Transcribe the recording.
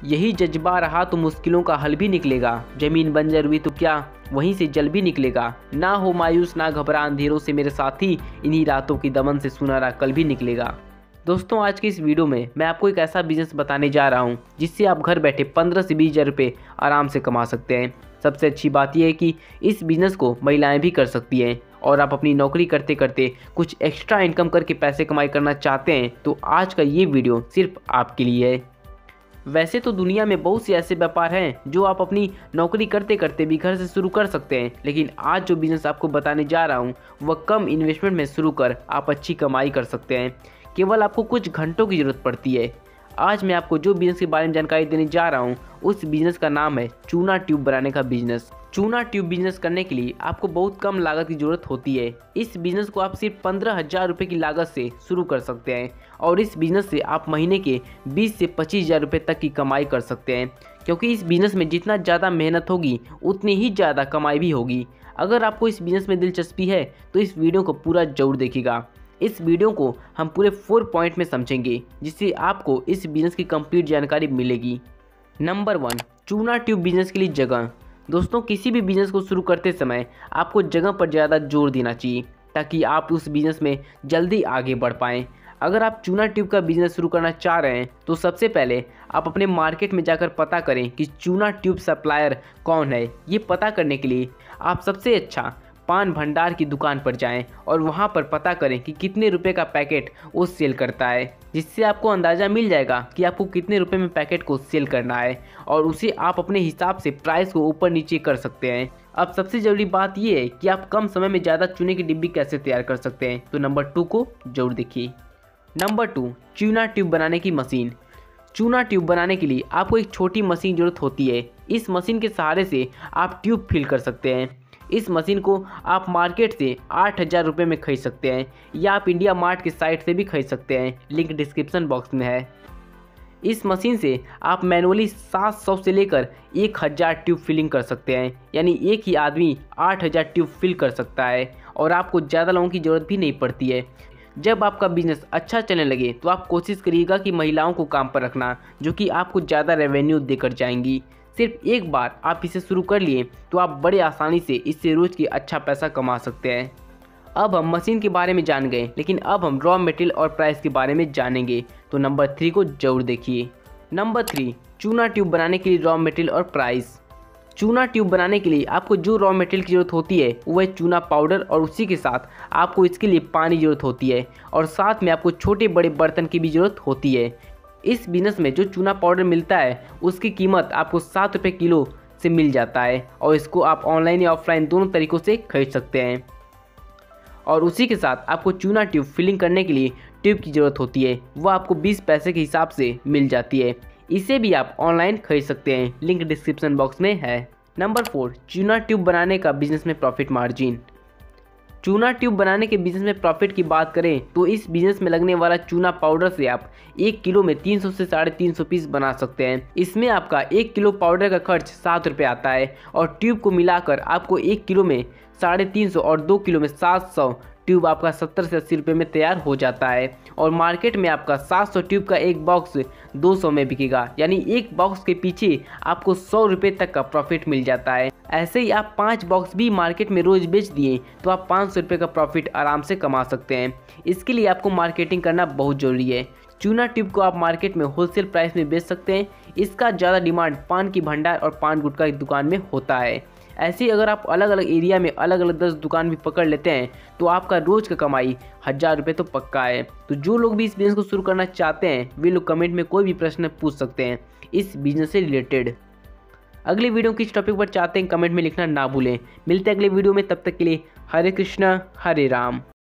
यही जज्बा रहा तो मुश्किलों का हल भी निकलेगा। जमीन बंजर हुई तो क्या वहीं से जल भी निकलेगा। ना हो मायूस ना घबरा अंधेरों से मेरे साथी, इन्हीं रातों की दमन से सुनहरा कल भी निकलेगा। दोस्तों, आज के इस वीडियो में मैं आपको एक ऐसा बिजनेस बताने जा रहा हूं जिससे आप घर बैठे 15 से 20 हज़ार रुपये आराम से कमा सकते हैं। सबसे अच्छी बात यह है कि इस बिज़नेस को महिलाएं भी कर सकती हैं और आप अपनी नौकरी करते करते कुछ एक्स्ट्रा इनकम करके पैसे कमाई करना चाहते हैं तो आज का ये वीडियो सिर्फ आपके लिए है। वैसे तो दुनिया में बहुत से ऐसे व्यापार हैं जो आप अपनी नौकरी करते करते भी घर से शुरू कर सकते हैं, लेकिन आज जो बिज़नेस आपको बताने जा रहा हूँ वह कम इन्वेस्टमेंट में शुरू कर आप अच्छी कमाई कर सकते हैं। केवल आपको कुछ घंटों की ज़रूरत पड़ती है। आज मैं आपको जो बिज़नेस के बारे में जानकारी देने जा रहा हूँ उस बिज़नेस का नाम है चूना ट्यूब बनाने का बिज़नेस। चूना ट्यूब बिज़नेस करने के लिए आपको बहुत कम लागत की ज़रूरत होती है। इस बिज़नेस को आप सिर्फ 15,000 रुपये की लागत से शुरू कर सकते हैं और इस बिज़नेस से आप महीने के 20 से 25,000 रुपये तक की कमाई कर सकते हैं, क्योंकि इस बिज़नेस में जितना ज़्यादा मेहनत होगी उतनी ही ज़्यादा कमाई भी होगी। अगर आपको इस बिज़नेस में दिलचस्पी है तो इस वीडियो को पूरा जरूर देखिएगा। इस वीडियो को हम पूरे 4 पॉइंट में समझेंगे जिससे आपको इस बिज़नेस की कंप्लीट जानकारी मिलेगी। नंबर 1, चूना ट्यूब बिज़नेस के लिए जगह। दोस्तों, किसी भी बिज़नेस को शुरू करते समय आपको जगह पर ज़्यादा जोर देना चाहिए ताकि आप उस बिज़नेस में जल्दी आगे बढ़ पाएँ। अगर आप चूना ट्यूब का बिज़नेस शुरू करना चाह रहे हैं तो सबसे पहले आप अपने मार्केट में जाकर पता करें कि चूना ट्यूब सप्लायर कौन है। ये पता करने के लिए आप सबसे अच्छा पान भंडार की दुकान पर जाएं और वहां पर पता करें कि कितने रुपए का पैकेट वो सेल करता है, जिससे आपको अंदाज़ा मिल जाएगा कि आपको कितने रुपए में पैकेट को सेल करना है और उसे आप अपने हिसाब से प्राइस को ऊपर नीचे कर सकते हैं। अब सबसे ज़रूरी बात यह है कि आप कम समय में ज़्यादा चूने की डिब्बी कैसे तैयार कर सकते हैं, तो नंबर 2 को जरूर देखिए। नंबर 2, चूना ट्यूब बनाने की मशीन। चूना ट्यूब बनाने के लिए आपको एक छोटी मशीन की जरूरत होती है। इस मशीन के सहारे से आप ट्यूब फिल कर सकते हैं। इस मशीन को आप मार्केट से 8,000 रुपये में खरीद सकते हैं या आप इंडिया मार्ट की साइट से भी खरीद सकते हैं, लिंक डिस्क्रिप्शन बॉक्स में है। इस मशीन से आप मैनुअली 700 से लेकर 1,000 ट्यूब फिलिंग कर सकते हैं, यानी एक ही आदमी 8,000 ट्यूब फिल कर सकता है और आपको ज़्यादा लोगों की ज़रूरत भी नहीं पड़ती है। जब आपका बिजनेस अच्छा चलने लगे तो आप कोशिश करिएगा कि महिलाओं को काम पर रखना, जो कि आपको ज़्यादा रेवेन्यू देकर जाएंगी। सिर्फ एक बार आप इसे शुरू कर लिए तो आप बड़े आसानी से इससे रोज़ की अच्छा पैसा कमा सकते हैं। अब हम मशीन के बारे में जान गए, लेकिन अब हम रॉ मटेरियल और प्राइस के बारे में जानेंगे, तो नंबर 3 को जरूर देखिए। नंबर 3, चूना ट्यूब बनाने के लिए रॉ मटेरियल और प्राइस। चूना ट्यूब बनाने के लिए आपको जो रॉ मटेरियल की ज़रूरत होती है वह है चूना पाउडर, और उसी के साथ आपको इसके लिए पानी की ज़रूरत होती है और साथ में आपको छोटे बड़े बर्तन की भी ज़रूरत होती है। इस बिज़नेस में जो चूना पाउडर मिलता है उसकी कीमत आपको 7 रुपये किलो से मिल जाता है और इसको आप ऑनलाइन या ऑफलाइन दोनों तरीक़ों से खरीद सकते हैं। और उसी के साथ आपको चूना ट्यूब फिलिंग करने के लिए ट्यूब की ज़रूरत होती है, वह आपको 20 पैसे के हिसाब से मिल जाती है। इसे भी आप ऑनलाइन खरीद सकते हैं, लिंक डिस्क्रिप्शन बॉक्स में है। नंबर 4, चूना ट्यूब बनाने का बिज़नेस में प्रॉफिट मार्जिन। चूना ट्यूब बनाने के बिज़नेस में प्रॉफिट की बात करें तो इस बिज़नेस में लगने वाला चूना पाउडर से आप 1 किलो में 300 से 350 पीस बना सकते हैं। इसमें आपका 1 किलो पाउडर का खर्च 7 रुपये आता है और ट्यूब को मिलाकर आपको 1 किलो में 350 और 2 किलो में 700 ट्यूब आपका 70 से 80 रुपये में तैयार हो जाता है। और मार्केट में आपका 700 ट्यूब का एक बॉक्स 200 में बिकेगा, यानी एक बॉक्स के पीछे आपको 100 रुपये तक का प्रॉफिट मिल जाता है। ऐसे ही आप 5 बॉक्स भी मार्केट में रोज़ बेच दिए तो आप 500 रुपये का प्रॉफिट आराम से कमा सकते हैं। इसके लिए आपको मार्केटिंग करना बहुत ज़रूरी है। चूना ट्यूब को आप मार्केट में होलसेल प्राइस में बेच सकते हैं। इसका ज़्यादा डिमांड पान की भंडार और पान गुटखा की दुकान में होता है। ऐसे ही अगर आप अलग अलग एरिया में अलग अलग 10 दुकान भी पकड़ लेते हैं तो आपका रोज़ का कमाई 1,000 रुपये तो पक्का है। तो जो लोग भी इस बिज़नेस को शुरू करना चाहते हैं वे लोग कमेंट में कोई भी प्रश्न पूछ सकते हैं इस बिज़नेस से रिलेटेड। अगले वीडियो किस टॉपिक पर चाहते हैं कमेंट में लिखना ना भूलें। मिलते हैं अगले वीडियो में, तब तक के लिए हरे कृष्णा हरे राम।